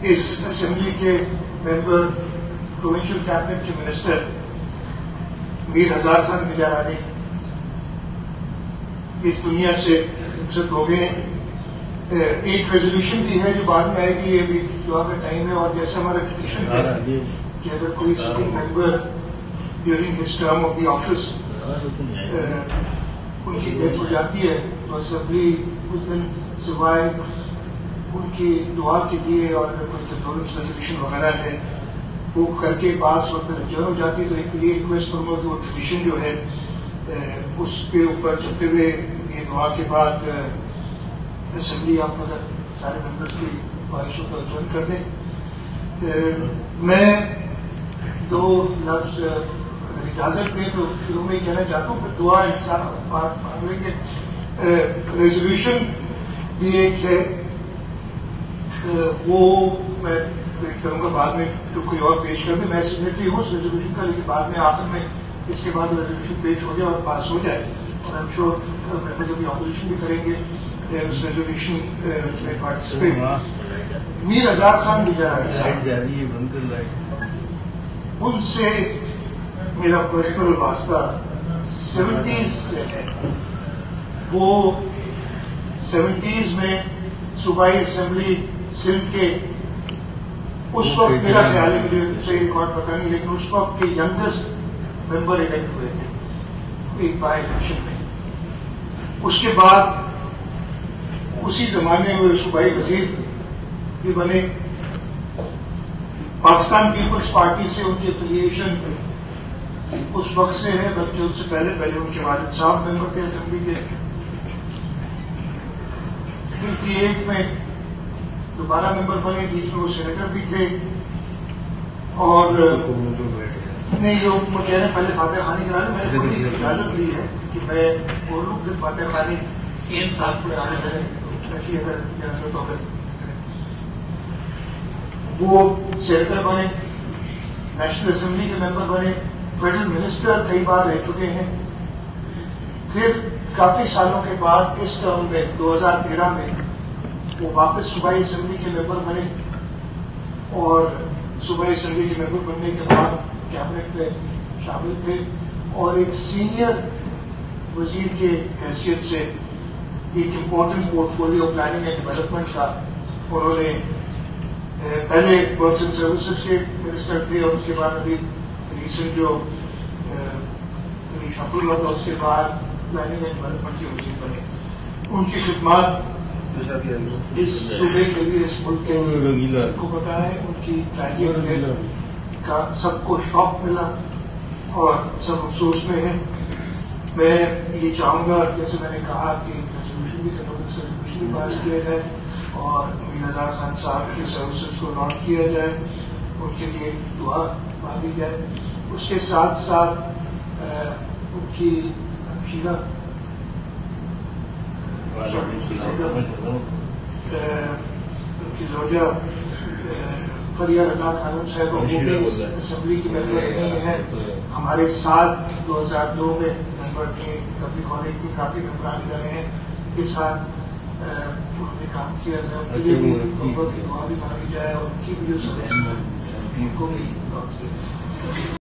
اس assembly کے member provincial cabinet کے minister Mir Hazar Khan میجارانی اس دنیا سے رخصت ہو گئے ہیں. ایک ریزولوشن بھی ہے جو بعد میں آئے گی, یہ بھی دعا کا ٹائم ہے. اور جیسا ہمارا ٹریڈیشن ہے کہ اگر کوئی sitting member during his term of the office ان کی ڈیتھ ہو جاتی ہے تو اسمبلی اس دن سوائے ان کی دعا کے لیے اور اگر کوئی کنڈولنس ریزولوشن وغیرہ ہے وہ کر کے بعض وقت رجوع ہو جاتی ہے. تو ایک یہ ریکویسٹ کروں گا کہ وہ ٹریڈیشن جو ہے اس کے اوپر چلتے ہوئے یہ دعا کے بعد اسمبلی آپ اگر سارے ممبرس کی خواہشوں کو جوائن کر دیں. میں دو لفظ اگر اجازت دیں تو شروع میں ہی کہنا چاہتا ہوں, پھر دعا بات مانگ لیں گے. ریزولوشن بھی ایک ہے وہ میں ویٹ کروں گا بعد میں تو کوئی اور پیش کر دیں. میں سگنیٹری ہوں اس ریزولوشن کا, لیکن بعد میں آخر میں اس کے بعد ریزولوشن پیش ہو جائے اور پاس ہو جائے اور ہم شور ممبر جب آپوزیشن بھی کریں گے اس ریزولوشن میں پارٹیسپیٹ. میر ہزار خان میجارانی ان سے میرا پرسنل واسطہ 70s سے ہے. وہ 70s میں صوبائی اسمبلی سندھ کے اس وقت میرا خیال ہے, مجھے صحیح ریکارڈ پتا نہیں, لیکن اس وقت کے ینگسٹ ممبر الیکٹ ہوئے تھے ایک بائی الیکشن میں. اس کے بعد اسی زمانے میں صوبائی وزیر بھی بنے. پاکستان پیپلز پارٹی سے ان کی افیلیشن اس وقت سے ہے, بلکہ ان سے پہلے ان کے والد صاحب ممبر تھے اسمبلی کے. 58 میں دوبارہ ممبر بنے, بیچ میں وہ سینیٹر بھی تھے. اور نہیں جو وہ کہہ رہے ہیں پہلے فاتح خانی کرا لیں, میں نے تھوڑی اجازت لی ہے کہ میں بولوں پھر فاتح خانی صاحب کو آنے کریں اگر اجازت ہو گئی. وہ سینیٹر بنے, نیشنل اسمبلی کے ممبر بنے, فیڈرل منسٹر کئی بار رہ چکے ہیں. پھر کافی سالوں کے بعد اس ٹرم میں 2013 میں وہ واپس صوبائی اسمبلی کے ممبر بنے اور صوبائی اسمبلی کے ممبر بننے کے بعد کیبنٹ میں شامل تھے اور ایک سینئر وزیر کے حیثیت سے ایک important portfolio planning and development کا انہوں نے پہلے ورکس اینڈ سروسز کے منسٹر تھے اور اس کے بعد ابھی ریسنٹ جو شفل ہوا تھا اس کے بعد پلاننگ اینڈ ڈیولپمنٹ کے وزیر بنے. ان کی خدمات اس صوبے کے لیے, اس ملک کے لیے کو پتا ہے. ان کی تعلیم کا سب کو شوق ملا اور سب افسوس میں ہیں. میں یہ چاہوں گا جیسے میں نے کہا کہ ریزولوشن بھی ریزولوشن بھی پاس کیا جائے اور میر ہزار خان صاحب کی سروسز کو نوٹ کیا جائے, ان کے لیے دعا مانگی جائے. اس کے ساتھ ساتھ ان کی ہمشیرہ ان کی زوجہ فریہ رضا خانم صاحب وہ بھی اسمبلی کی ممبر نہیں ہے, ہمارے ساتھ 2002 میں ممبر تھے. کبھی کالج میں کافی ممبران ادارے ہیں ان کے ساتھ انہوں نے کام کیا ہے. ان کے لیے بھی کی دعا بھی مانگی جائے اور ان کی بھی جو سب ان کو بھی